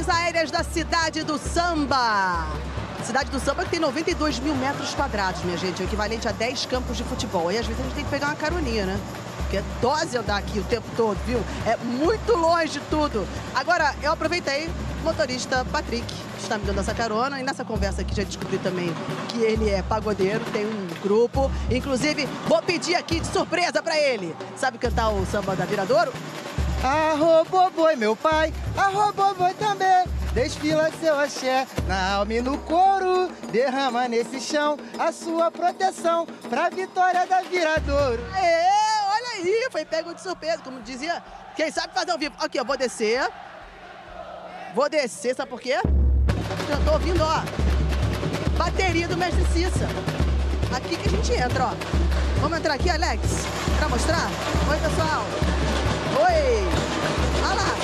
imagens aéreas da cidade do samba. Cidade do samba que tem 92 mil metros quadrados, minha gente. É o equivalente a 10 campos de futebol. E às vezes a gente tem que pegar uma caroninha, né? Porque é dose andar aqui o tempo todo, viu? É muito longe de tudo. Agora, eu aproveitei, o motorista Patrick está me dando essa carona. E nessa conversa aqui já descobri também que ele é pagodeiro, tem um grupo. Inclusive, vou pedir aqui de surpresa pra ele. Sabe cantar o samba da Viradouro? Arroba boi, meu pai, arroba boi também. Desfila seu axé na alma e no couro. Derrama nesse chão a sua proteção pra vitória da Viradouro. Olha aí, foi pego de surpresa, como dizia, quem sabe fazer ao vivo. Aqui, ó, vou descer. Vou descer, sabe por quê? Eu tô ouvindo, ó, bateria do Mestre Cissa. Aqui que a gente entra, ó. Vamos entrar aqui, Alex, pra mostrar? Oi, pessoal. Oi. Olha lá.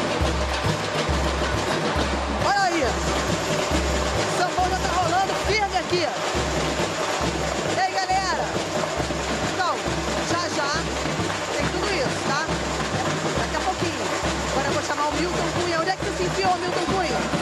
Olha aí. O São Paulo já tá rolando firme aqui. Ei, galera. Então, já tem tudo isso, tá? Daqui a pouquinho. Agora eu vou chamar o Milton Cunha. Onde é que você se enfiou, Milton Cunha?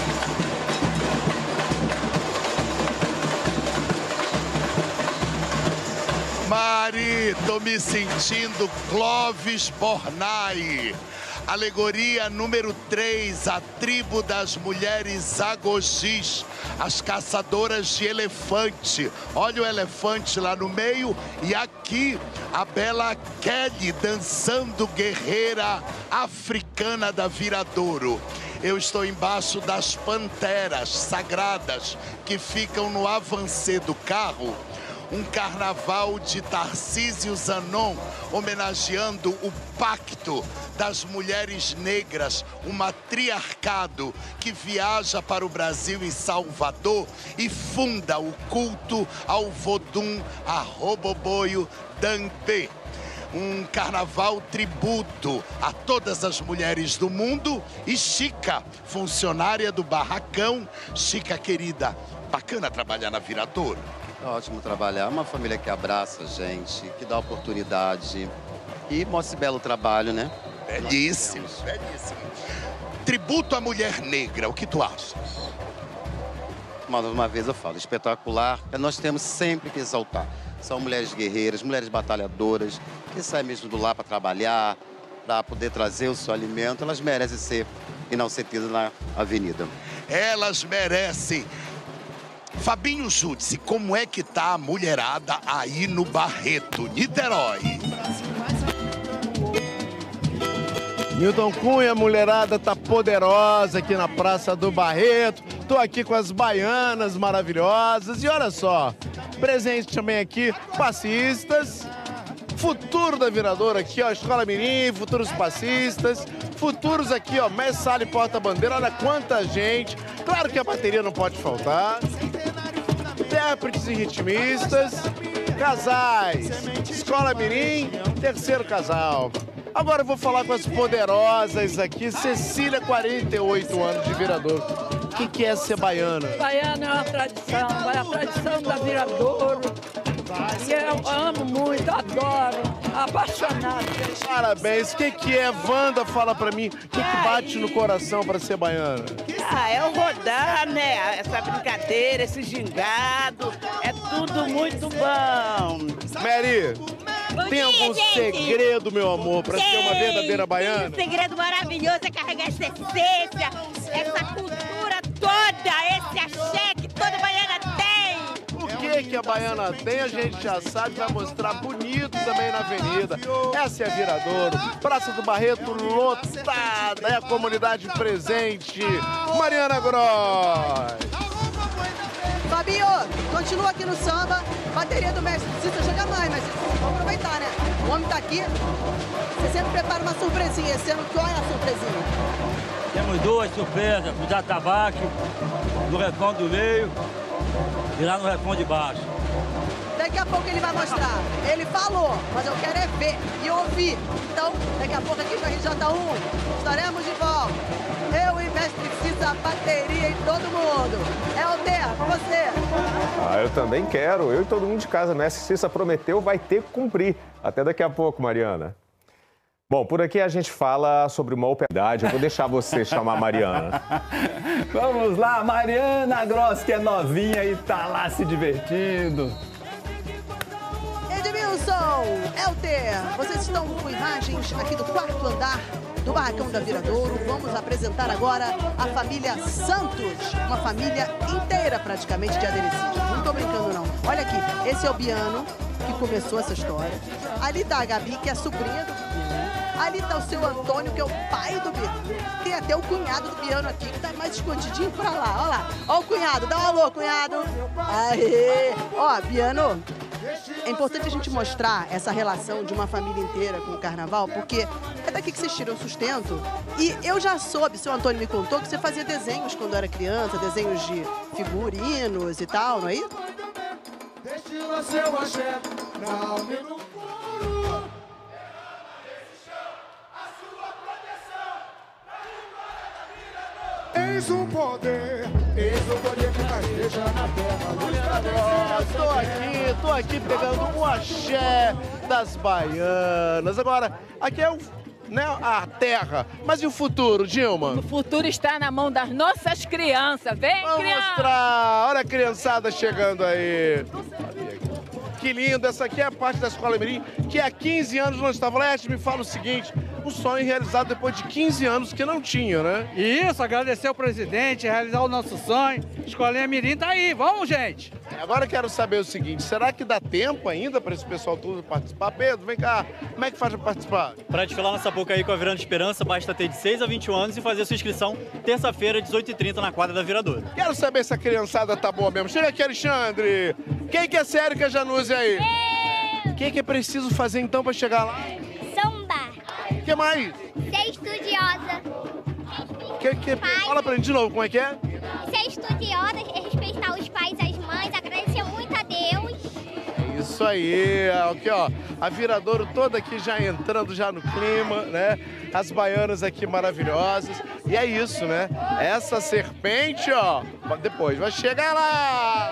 Mari, tô me sentindo Clóvis Bornai. Alegoria número 3, a tribo das mulheres agogis, as caçadoras de elefante. Olha o elefante lá no meio e aqui a bela Kelly dançando guerreira africana da Viradouro. Eu estou embaixo das panteras sagradas que ficam no avancê do carro. Um carnaval de Tarcísio Zanon, homenageando o pacto das mulheres negras, um matriarcado que viaja para o Brasil e Salvador e funda o culto ao Vodum, a Roboboio Danpe. Um carnaval tributo a todas as mulheres do mundo e Chica, funcionária do barracão. Chica, querida, bacana trabalhar na Viradouro. É ótimo trabalhar, uma família que abraça a gente, que dá oportunidade e mostra esse belo trabalho, né? Belíssimo, belíssimo. Tributo à mulher negra, o que tu achas? Mais uma vez eu falo, espetacular, nós temos sempre que exaltar. São mulheres guerreiras, mulheres batalhadoras, que saem mesmo do lar para trabalhar, para poder trazer o seu alimento. Elas merecem ser enaltecidas na avenida. Elas merecem. Fabinho Júdice, como é que tá a mulherada aí no Barreto, Niterói? Milton Cunha, a mulherada tá poderosa aqui na Praça do Barreto. Tô aqui com as baianas maravilhosas. E olha só, presente também aqui, passistas. Futuro da Viradouro aqui, ó, Escola Mirim, futuros passistas. Futuros aqui, ó, Mestre Sala e Porta-Bandeira. Olha quanta gente. Claro que a bateria não pode faltar. Intérpretes e ritmistas. Casais. Escola Mirim, terceiro casal. Agora eu vou falar com as poderosas aqui. Cecília, 48 anos de Viradouro. O que é ser baiana? Baiana é uma tradição, é a tradição da Viradouro. E eu amo muito, adoro, apaixonada. Parabéns. O que é? Wanda, fala pra mim. O que bate no coração pra ser baiana? É o rodar, né? Essa brincadeira, esse gingado. É tudo muito bom. Mary, tem algum segredo, meu amor, pra ser uma verdadeira baiana? Um segredo maravilhoso é carregar essa essência, essa cultura toda, esse axé que toda baiana tem. O que a baiana tem, a gente já sabe, vai mostrar bonito também na avenida. Essa é a Viradouro, Praça do Barreto lotada, é a comunidade presente. Mariana Gross. Fabinho, continua aqui no samba, bateria do Mestre Cissa chega mais, mas vamos aproveitar, né? O homem tá aqui, você sempre prepara uma surpresinha, esse ano que olha a surpresinha. Temos duas surpresas, o da Tabaco, do refrão do meio e lá no refrão de baixo. Daqui a pouco ele vai mostrar. Ele falou, mas eu quero é ver e ouvir. Então, daqui a pouco aqui com a RJ1, estaremos de volta. Eu e Mestre Cissa, a bateria e todo mundo. É o Terra, com você. Eu também quero. Eu e todo mundo de casa. Mestre Cissa prometeu, vai ter que cumprir. Até daqui a pouco, Mariana. Bom, por aqui a gente fala sobre uma oportunidade. Eu vou deixar você chamar a Mariana. Vamos lá, Mariana Gross, que é novinha e tá lá se divertindo. Edmilson, Elter, vocês estão com imagens aqui do quarto andar do Barracão da Viradouro. Vamos apresentar agora a família Santos, uma família inteira praticamente de Aderecídio. Não tô brincando não. Olha aqui, esse é o Biano, que começou essa história. Ali tá a Gabi, que é a sobrinha do Biano. Ali tá o seu Antônio, que é o pai do Biano. Tem até o cunhado do Biano aqui, que tá mais escondidinho pra lá. Olha lá, ó o cunhado, dá um alô, cunhado. Aê! Ó, Biano, é importante a gente mostrar essa relação de uma família inteira com o carnaval, porque é daqui que vocês tiram o sustento. E eu já soube, seu Antônio me contou, que você fazia desenhos quando era criança, desenhos de figurinos e tal, não é isso? Destila seu axé, na alma e no couro. Eis o poder que carreja na terra. Tô aqui pegando o axé das baianas. Agora, aqui é a terra. Mas e o futuro, Dilma? O futuro está na mão das nossas crianças. Vem, Vamos criança! mostrar. Olha a criançada chegando aí. Que lindo. Essa aqui é a parte da Escola Mirim, que há 15 anos não estava. Leste, me fala o seguinte, um sonho realizado depois de 15 anos que não tinha, né? Isso, agradecer ao presidente, realizar o nosso sonho. Escolinha Mirim tá aí, vamos, gente! Agora eu quero saber o seguinte, será que dá tempo ainda para esse pessoal todo participar? Pedro, vem cá, como é que faz para participar? Para desfilar nossa boca aí com a Virando Esperança, basta ter de 6 a 21 anos e fazer sua inscrição terça-feira, 18h30, na quadra da Viradouro. Quero saber se a criançada tá boa mesmo. Chega aqui, Alexandre! Quem que é sério que a Januse aí? O que é preciso fazer então para chegar lá? Sambar. O que mais? Ser estudiosa. Fala pra gente de novo, como é que é? Ser estudiosa, respeitar os pais e as mães, agradecer muito a Deus. É isso aí, aqui ó, a Viradouro toda aqui já entrando já no clima, né? As baianas aqui maravilhosas. E é isso, né? Essa serpente, ó, depois vai chegar lá!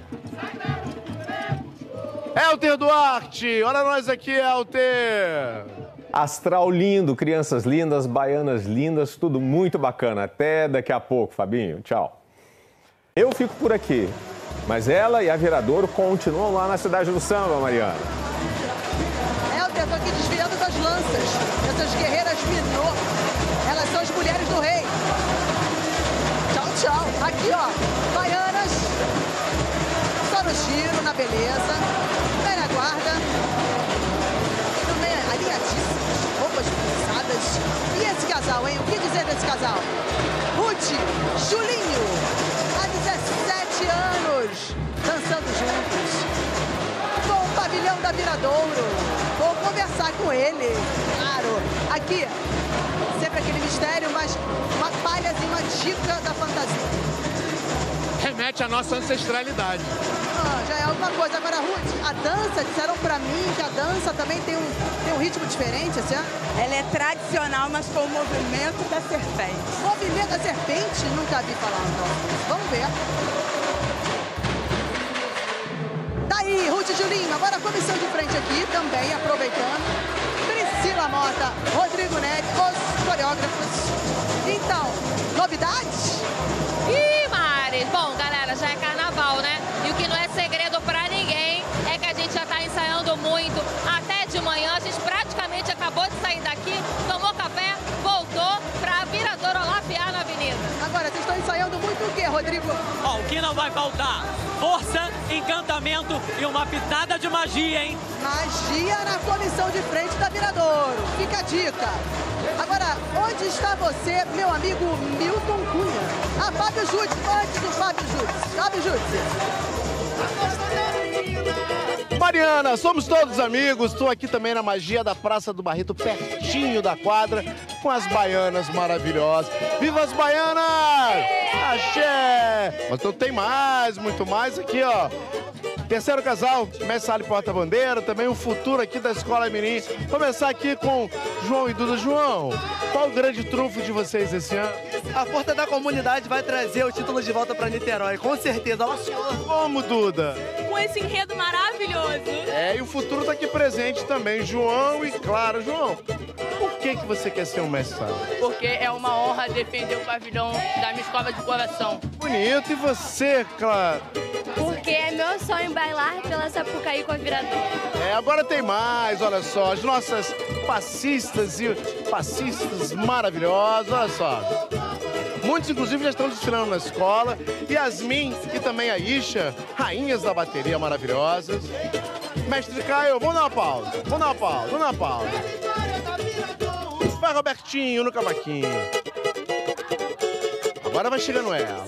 Elter Duarte, olha nós aqui, Elter! Astral lindo, crianças lindas, baianas lindas, tudo muito bacana. Até daqui a pouco, Fabinho. Tchau. Eu fico por aqui, mas ela e a Viradouro continuam lá na Cidade do Samba, Mariana. Elter, tô aqui desviando das lanças. Essas guerreiras Minô, elas são as mulheres do rei. Tchau, tchau. Aqui, ó, baianas, só no giro, na beleza, bem na guarda. Alinhadíssimas, roupas pensadas. E esse casal, hein? O que dizer desse casal? Ruth, Julinho, há 17 anos, dançando juntos. Com o pavilhão da Viradouro. Vou conversar com ele, claro. Aqui, sempre aquele mistério, mas uma palhazinha, uma dica da fantasia. Remete à nossa ancestralidade. Já é alguma coisa. Agora, Ruth, a dança, disseram pra mim que a dança também tem um ritmo diferente, assim? Ela é tradicional, mas com o movimento da serpente. Movimento da serpente? Nunca vi falar, então. Vamos ver. Tá aí, Ruth e Julinho. Agora a comissão de frente aqui, também aproveitando. Priscila Mota, Rodrigo Neto, os coreógrafos. Então, novidades? Ih, Mari! Bom, galera, já é carnaval, né? E o que não é segredo pra ninguém é que a gente já tá ensaiando muito. Até de manhã, a gente praticamente acabou de sair daqui, tomou café, voltou pra Viradouro lapiar na avenida. Agora, vocês estão ensaiando muito o quê, Rodrigo? Ó, o que não vai faltar? Força, encantamento e uma pitada de magia, hein? Magia na comissão de frente da Viradouro. Fica a dica. Agora, onde está você, meu amigo Milton Cunha? Ah, Fábio Júdice, antes do Fábio Júdice. Fábio Júdice. Mariana, somos todos amigos. Estou aqui também na magia da Praça do Barreto, pertinho da quadra, com as baianas maravilhosas. Viva as baianas! Axé! Mas não tem mais, muito mais aqui, ó. Terceiro casal, Mestre Sala e Porta-Bandeira, também o futuro aqui da Escola Mirim. Começar aqui com João e Duda. João, qual o grande trunfo de vocês esse ano? A força da comunidade vai trazer o título de volta pra Niterói, com certeza. Como, Duda? Com esse enredo maravilhoso. E o futuro tá aqui presente também, João e Clara. João, por que você quer ser um mestre-sala? Porque é uma honra defender o pavilhão da minha escola de coração. Bonito. E você, Clara? Porque é meu sonho bailar pela Sapucaí com a Viradouro. Agora tem mais, olha só, as nossas passistas e passistas maravilhosas, olha só. Muitos, inclusive, já estão desfilando na escola. Yasmin e também a Isha, rainhas da bateria maravilhosas. Mestre Caio, vamos dar uma pausa. Vai, Robertinho, no cavaquinho. Agora vai chegando ela.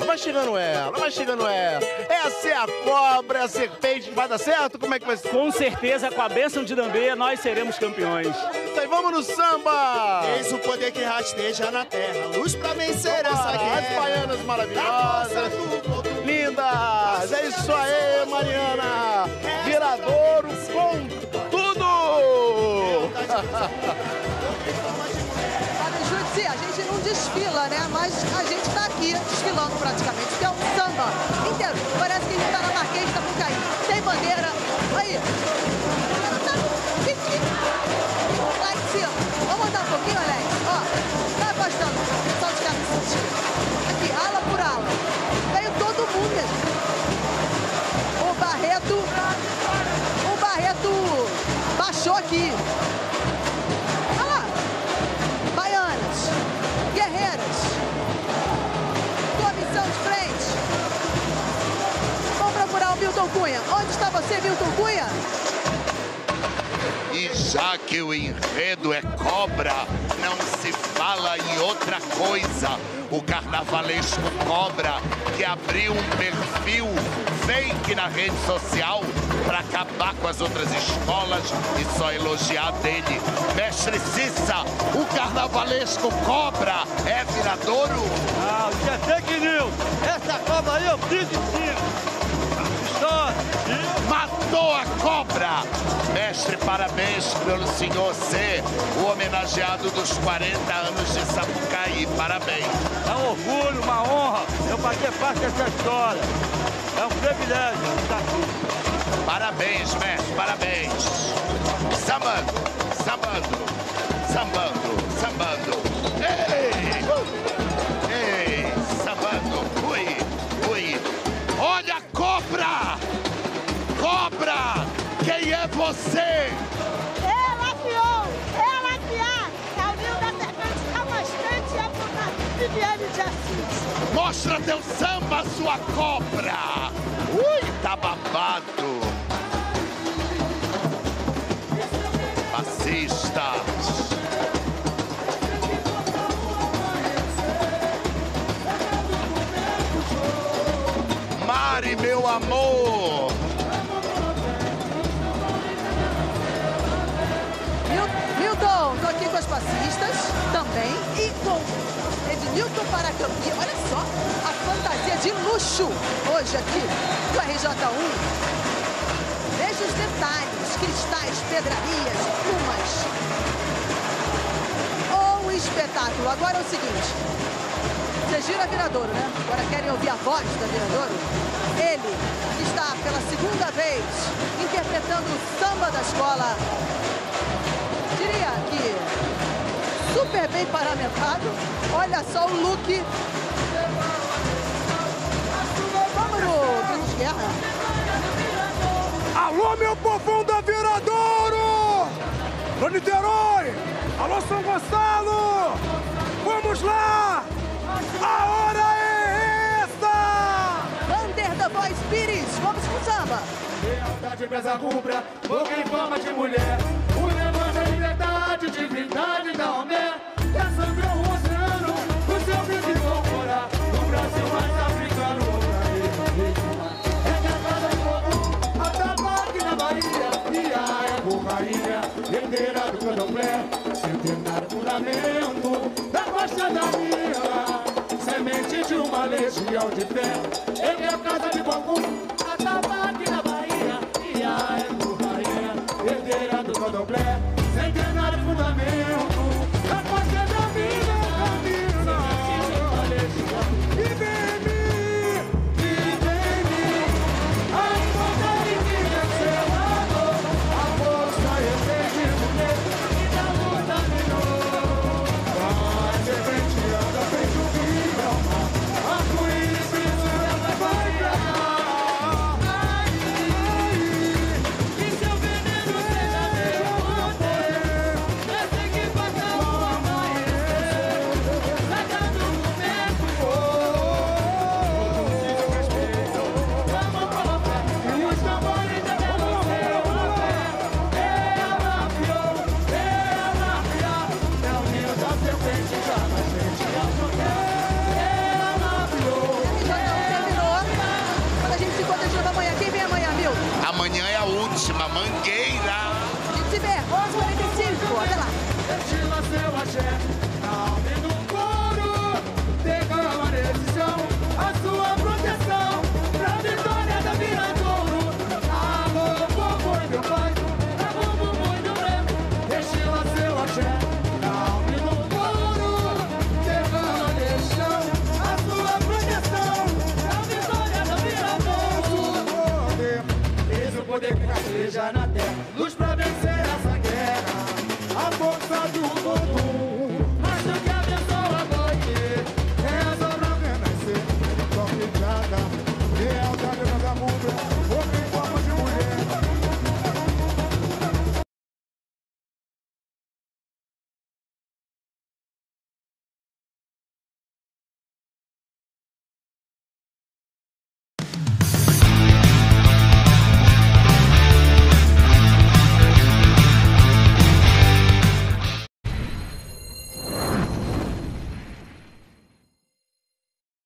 Essa é a cobra, é a serpente. Vai dar certo? Como é que vai ser? Com certeza, com a bênção de Dambê, nós seremos campeões. Isso aí, vamos no samba! Eis o poder que rasteja na terra, luz pra vencer essa guerra. As baianas maravilhosas, lindas! É isso aí, Mariana! Viradouro com tudo! Júdice, a gente não desfila, né? Mas a gente tá aqui desfilando praticamente, que é um samba inteiro. Parece que a gente tá na Marquês da Sapucaí. Tem bandeira. Aí. Lá em cima. Vamos andar um pouquinho, Alex? Ó, vai afastando. Pessoal de camisa. Aqui, ala por ala. Veio todo mundo, mesmo. O Barreto baixou aqui. Milton Cunha. Onde está você, Milton Cunha? E já que o enredo é cobra, não se fala em outra coisa. O carnavalesco Cobra, que abriu um perfil fake na rede social para acabar com as outras escolas e só elogiar dele. Mestre Cissa, o carnavalesco Cobra é Viradouro? Ah, isso é fake news. Essa cobra aí eu fiz de cima. Matou a cobra! Mestre, parabéns pelo senhor ser o homenageado dos 40 anos de Sapucaí. Parabéns. É um orgulho, uma honra eu fazer parte dessa história. É um privilégio estar aqui. Parabéns, mestre, parabéns. Sambando. Ei, sambando. Ui. Olha a cobra! Cobra! Quem é você? Ela piou! Ela piar! Calvinho da Serpente Camastante e a puta Viviane de Assis. Mostra teu samba, sua cobra! Ui, tá babado! Passistas! Mari, meu amor! Milton, tô aqui com as passistas também e com Ednilton Paracampi. Olha só a fantasia de luxo hoje aqui do RJ1. Veja os detalhes, cristais, pedrarias, plumas. Um espetáculo. Agora é o seguinte, vocês viram a Viradouro, né? Agora querem ouvir a voz da Viradouro? Ele está pela segunda vez interpretando o samba da escola. Diria que super bem paramentado. Olha só o look. Vamos no grito de guerra. Alô, meu povão da Viradouro! Do Niterói! Alô, São Gonçalo! Vamos lá! A hora é esta! Vander da Voz Pires, vamos com samba! Lealdade pesa rubra, boca em forma de mulher. O levante é liberdade, divindade da Homé. Dessangrou o oceano, o seu brilho vão morar. No Brasil mais africano, é que a casa do povo, Atabaque na Bahia. E a Ego rainha, herdeira do candomblé. Centenário fundamento da costa da minha. Semente de uma legião de fé. Ele é a casa de Bocum, Atabaque na Bahia. E a Ego rainha, herdeira do candomblé. Centenário fundamento da costa da minha. seu axé.